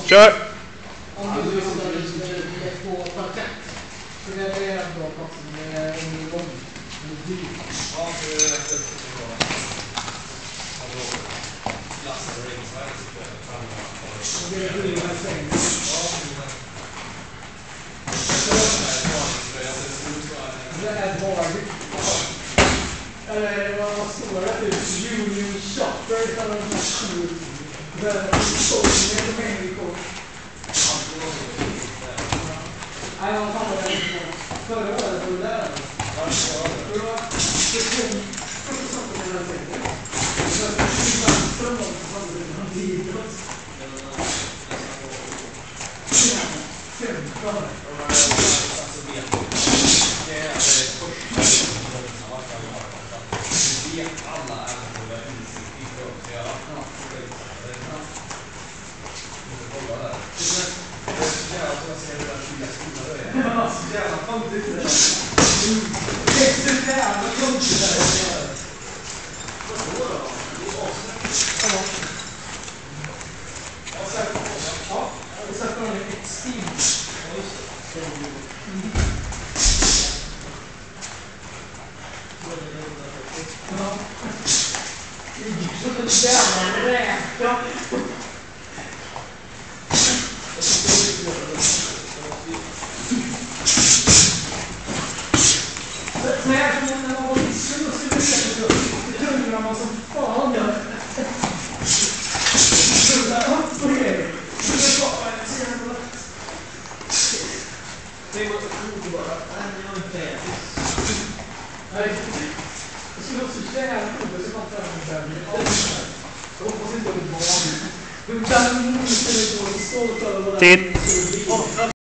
kör! Om du vill få patent. Så det är en bra plats med en gång. Ja, det är rätt upp till bra. Alltså, klassen och ringside tycker jag. Det är hur man säger. Det är bara eller vad man står att ut Union Shopper eller något sånt. Det är så mycket människor. Nej, jag har det inte. Förra året var det där. Det var det kom första saken jag hade tänkt. Så att det var från som hade en videos. Alla är insikt i förutsäga. Kolla där. Det är alltså jag ser det där fria skolan. Ja, så jävla konstigt det där. Det är så jävla konstigt det där. Vad står det då? Ja. Ja, och sen får den ett stil. Ja, just det. Ja. Det gick som en jävla räka. Nej, jag tror när man var liten och skulle sätta sig upp. Det undrar man som fan gör. Rulla upp på grejer. Det skapar en scen. Det är något att bara. Nej, jag är inte det. Nej, det skulle vara så jävla roligt som man tar en bättre. Jag hoppas inte att det var vanligt. Men där är det inte så stolt över vad det är. Titt!